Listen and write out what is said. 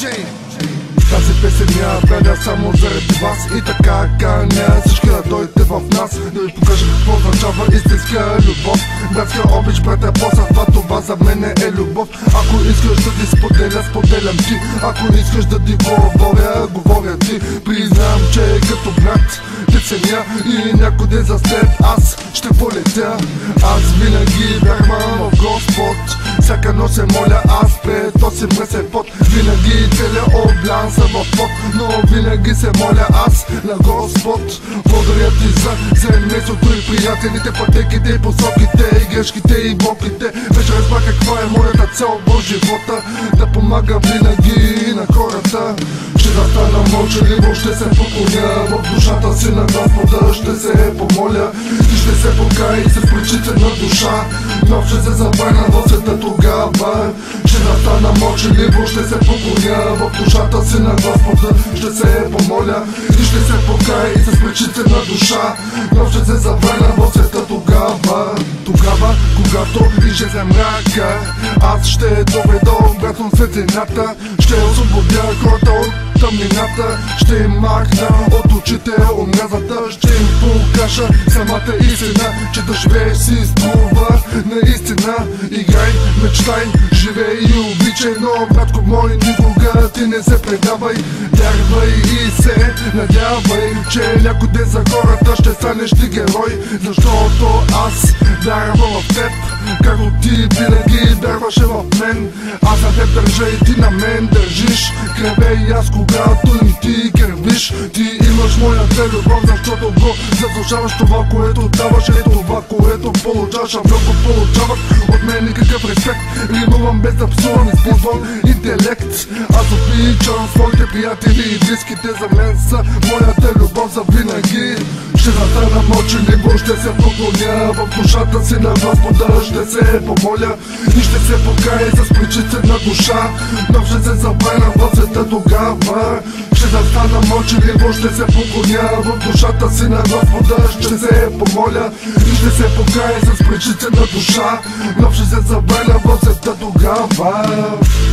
Тази песен я правя само заради вас и така каня всички да дойдете в нас, да ви покажа какво означава истинска любов. Братска обич, брата, посъдва, това за мен е любов. Ако искаш да ти споделя, споделям ти. Ако искаш да ти говоря, говоря ти. Признам, че като брат те ценя и някой ден за след аз ще полетя. Аз винаги вярвам в Господ, всяка нощ се моля аз пред този мръсен пот. Винаги целият облян съм в пот, но винаги се моля аз на Господ. Благодаря ти за семейството и приятелите, пътеките и посоките, и грешките и болките. Вече разбрах каква е моята цел в живота, да помагам винаги на хората. Ще застана мълчаливо, ще се поклоня в душата си на Господа, ще се помоля и ще се покая с причите на душа. Но ще се забравя в света тогава. Ще застана мълчаливо, ще се поклоня в душата си на Господа, ще се помоля и ще се покая с причите на душа. Но ще се забравя в света тогава. Тогава, когато изчезне мрака, аз ще доведа обратно светлината. Ще освободя хората от тъмнината, ще им махна от очите омразата. Ще им покажа самата истина, че да живееш си струва наистина. Играй, мечтай, живей и обичай, но братко мой, никога ти не се предавай. Вярвай и се надявай, че някой ден за хората ще станеш ти герой. Защото аз вярвам в теб, както ти винаги вярваше в мен. Аз на теб държа и ти на мен държиш. Креве и аз когато и ти кървиш. Ти имаш моята любов, защото го заслужаваш. Това, което даваш е това, което получаваш. А много получават от мен никакъв респект. Римувам без да псувам, използвам интелект. Аз обичам своите приятели и близките, за мен са моята любов за винаги. Ще застана мълчаливо, ще се поклоня в душата си на Господа, ще се помоля и ще се покая с причите на душа. Но ще се забравя в света тогава. Ще застана мълчаливо, ще се поклоня в душата си на Господа, ще се помоля и ще се покая с причите на душа. Но ще се забравя в света тогава.